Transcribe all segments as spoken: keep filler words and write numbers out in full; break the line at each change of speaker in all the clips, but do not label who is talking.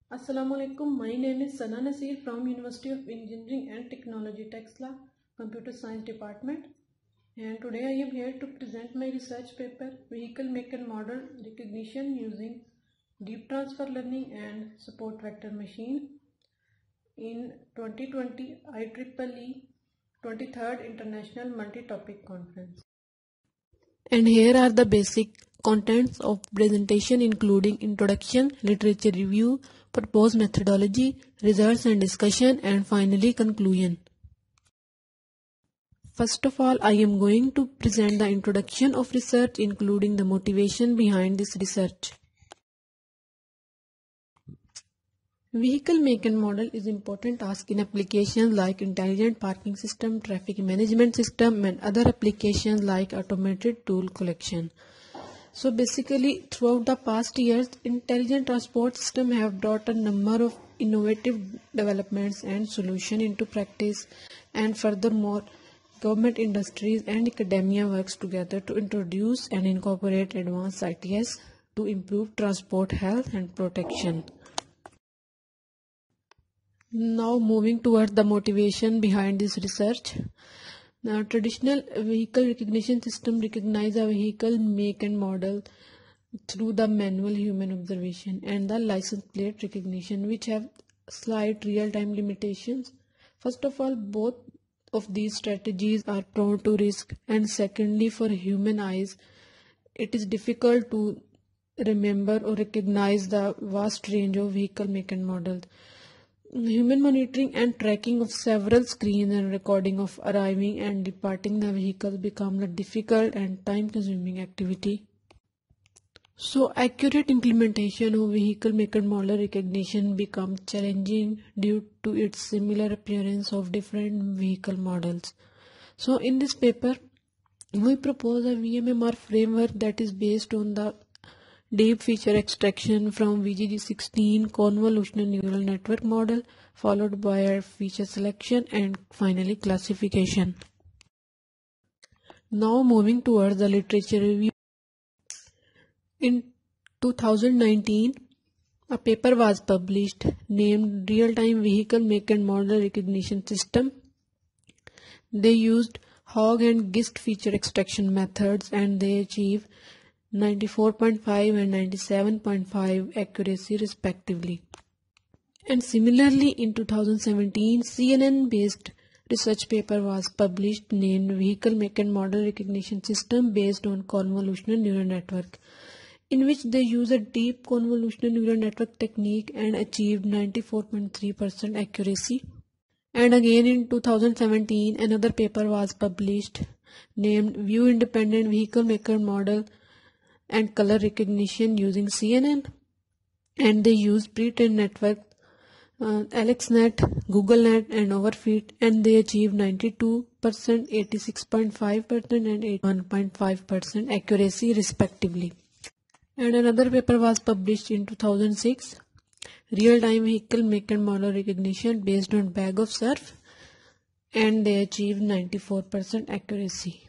Assalamu alaikum. My name is Sana Nasir from University of Engineering and Technology, Texla, Computer Science Department. And today I am here to present my research paper, Vehicle Make and Model Recognition using Deep Transfer Learning and Support Vector Machine in twenty twenty I triple E twenty-third International Multi-Topic Conference. And here are the basic contents of presentation, including introduction, literature review, proposed methodology, results and discussion, and finally conclusion. First of all, I am going to present the introduction of research, including the motivation behind this research. Vehicle make and model is important task in applications like intelligent parking system, traffic management system, and other applications like automated tool collection. So basically, throughout the past years, intelligent transport systems have brought a number of innovative developments and solutions into practice, and furthermore, government, industries, and academia works together to introduce and incorporate advanced I T S to improve transport health and protection. Now moving towards the motivation behind this research. Now, traditional vehicle recognition system recognize a vehicle make and model through the manual human observation and the license plate recognition, which have slight real-time limitations. First of all, both of these strategies are prone to risk, and secondly, for human eyes, it is difficult to remember or recognize the vast range of vehicle make and models. Human monitoring and tracking of several screens and recording of arriving and departing the vehicle become a difficult and time-consuming activity. So, accurate implementation of vehicle make and model recognition becomes challenging due to its similar appearance of different vehicle models. So, in this paper, we propose a V M M R framework that is based on the deep feature extraction from V G G sixteen convolutional neural network model, followed by a feature selection and finally classification. Now moving towards the literature review. In two thousand nineteen, a paper was published named Real-Time Vehicle Make and Model Recognition System. They used Hog and GIST feature extraction methods, and they achieved ninety-four point five and ninety-seven point five accuracy respectively. And similarly, in two thousand seventeen, C N N based research paper was published named Vehicle Make and Model Recognition System based on convolutional neural network, in which they use a deep convolutional neural network technique and achieved ninety-four point three percent accuracy. And again in two thousand seventeen, another paper was published named View Independent Vehicle Make and Model and Color Recognition using C N N, and they used pre-trained network uh, AlexNet, GoogleNet, and Overfit, and they achieved ninety-two percent, eighty-six point five percent, and eighty-one point five percent accuracy respectively. And another paper was published in two thousand six, Real-Time Vehicle Make and Model Recognition based on Bag of Surf, and they achieved ninety-four percent accuracy.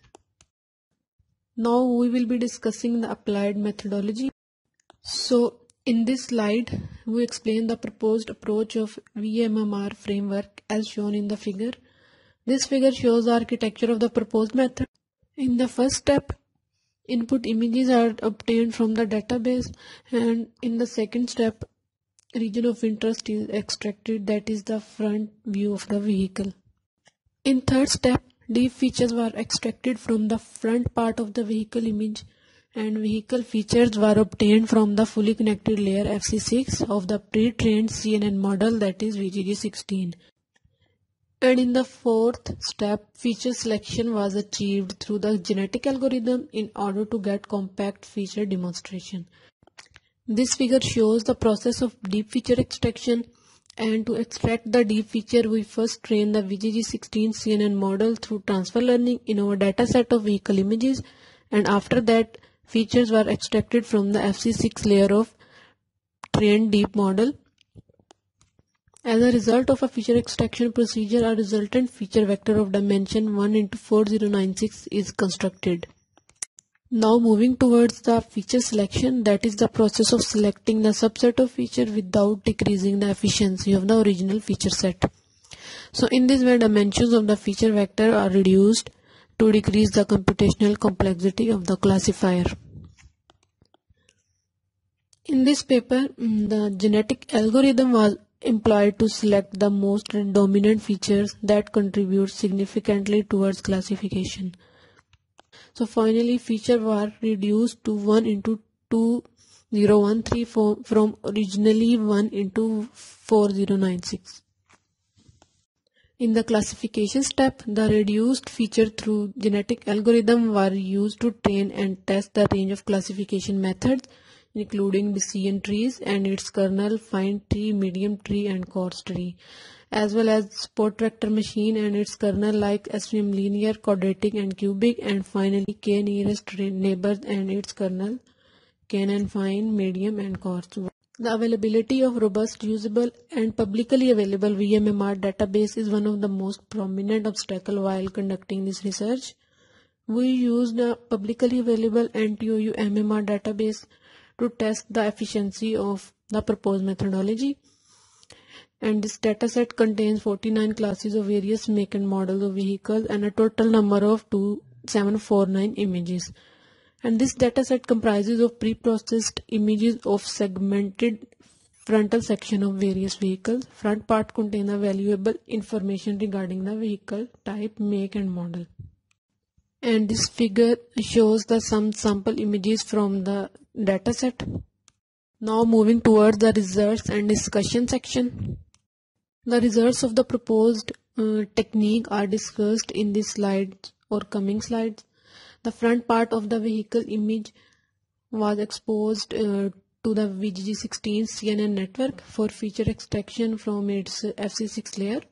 Now we will be discussing the applied methodology. So in this slide, we explain the proposed approach of V M M R framework as shown in the figure. This figure shows the architecture of the proposed method. In the first step, input images are obtained from the database, and in the second step, region of interest is extracted, that is the front view of the vehicle. In third step, deep features were extracted from the front part of the vehicle image, and vehicle features were obtained from the fully connected layer F C six of the pre-trained C N N model, that is V G G sixteen. And in the fourth step, feature selection was achieved through the genetic algorithm in order to get compact feature demonstration. This figure shows the process of deep feature extraction. And to extract the deep feature, we first train the V G G sixteen C N N model through transfer learning in our dataset of vehicle images, and after that, features were extracted from the F C six layer of trained deep model. As a result of a feature extraction procedure, a resultant feature vector of dimension one into four thousand ninety-six is constructed. Now moving towards the feature selection, that is the process of selecting the subset of feature without decreasing the efficiency of the original feature set. So in this way, dimensions of the feature vector are reduced to decrease the computational complexity of the classifier. In this paper, the genetic algorithm was employed to select the most dominant features that contribute significantly towards classification. So finally, feature were reduced to one into two thousand one thirty-four from originally one into four thousand ninety-six. In the classification step, the reduced feature through genetic algorithm were used to train and test the range of classification methods, including decision trees and its kernel, fine tree, medium tree, and coarse tree, as well as support vector machine and its kernel like S V M linear, quadratic, and cubic, and finally k nearest neighbors and its kernel, K-N fine, medium, and coarse. The availability of robust, usable, and publicly available V M M R database is one of the most prominent obstacles while conducting this research. We used a publicly available N T O U M M R database to test the efficiency of the proposed methodology. And this dataset contains forty-nine classes of various make and models of vehicles and a total number of two thousand seven hundred forty-nine images. And this dataset comprises of pre-processed images of segmented frontal section of various vehicles. Front part contain the valuable information regarding the vehicle type, make, and model. And this figure shows the some sample images from the dataset. Now moving towards the results and discussion section. The results of the proposed uh, technique are discussed in this slide or coming slides. The front part of the vehicle image was exposed uh, to the V G G sixteen C N N network for feature extraction from its F C six layer.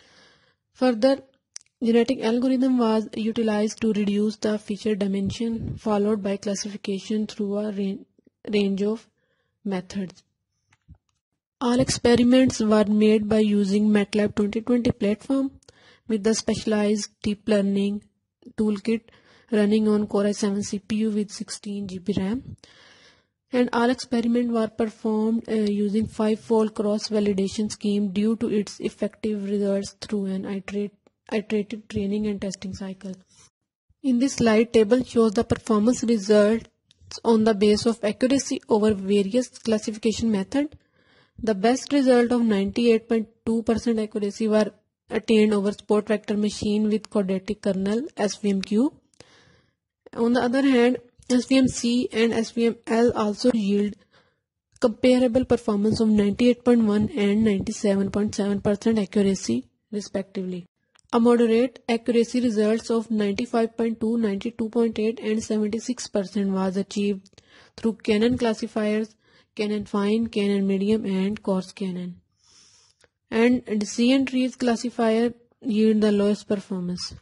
Further, genetic algorithm was utilized to reduce the feature dimension, followed by classification through a range, range of methods. All experiments were made by using MATLAB twenty twenty platform with the specialized deep learning toolkit running on Core i seven C P U with sixteen G B RAM. And all experiments were performed uh, using five-fold cross-validation scheme due to its effective results through an iterate, iterative training and testing cycle. In this slide, table shows the performance results on the base of accuracy over various classification methods. The best result of ninety-eight point two percent accuracy were attained over support vector machine with quadratic kernel S V M Q. On the other hand, S V M C and S V M L also yield comparable performance of ninety-eight point one and ninety-seven point seven percent accuracy respectively. A moderate accuracy results of ninety-five point two, ninety-two point eight and seventy-six percent was achieved through K-N classifiers, K-N fine, K-N medium, and coarse K-N. And decision trees classifier yield the lowest performance.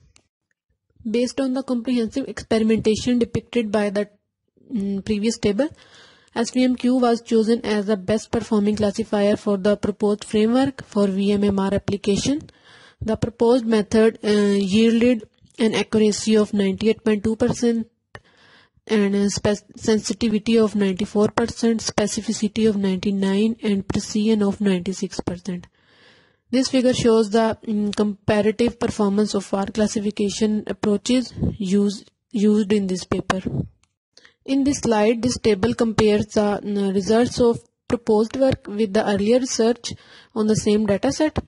Based on the comprehensive experimentation depicted by the mm, previous table, S V M Q was chosen as the best performing classifier for the proposed framework for V M M R application. The proposed method uh, yielded an accuracy of ninety-eight point two percent and a sensitivity of ninety-four percent, specificity of ninety-nine percent, and precision of ninety-six percent. This figure shows the um, comparative performance of our classification approaches used, used in this paper. In this slide, this table compares the uh, results of proposed work with the earlier research on the same dataset.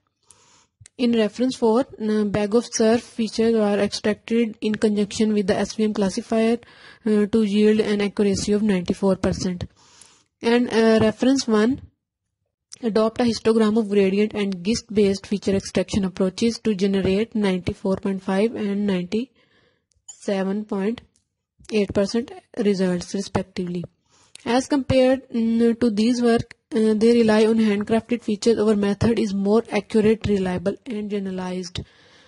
In reference four, uh, bag of surf features are extracted in conjunction with the S V M classifier uh, to yield an accuracy of ninety-four percent. And uh, reference one, adopt a histogram of gradient and GIST based feature extraction approaches to generate ninety-four point five and ninety-seven point eight percent results respectively. As compared um, to these work, uh, they rely on handcrafted features. Our method is more accurate, reliable, and generalized.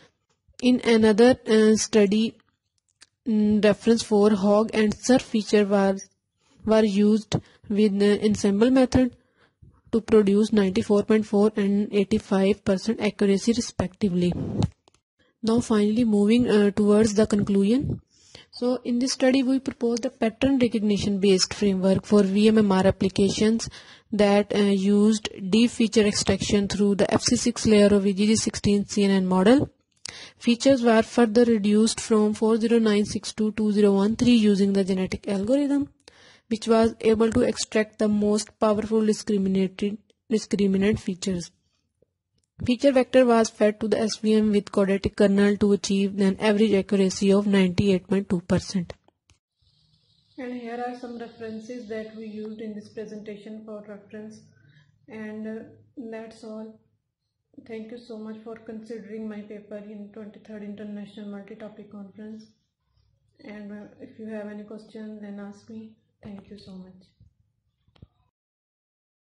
In another uh, study, um, reference four, hog and surf feature were, were used with the ensemble method to produce ninety-four point four and eighty-five percent accuracy respectively. Now finally moving uh, towards the conclusion. So in this study, we proposed a pattern recognition based framework for V M M R applications that uh, used deep feature extraction through the F C six layer of V G G sixteen C N N model. Features were further reduced from four zero nine six to two zero one three using the genetic algorithm, which was able to extract the most powerful discriminated discriminant features. Feature vector was fed to the S V M with quadratic kernel to achieve an average accuracy of ninety-eight point two percent. And here are some references that we used in this presentation for reference. And uh, that's all. Thank you so much for considering my paper in twenty-third International Multi-Topic Conference. And uh, if you have any questions, then ask me. Thank you so much.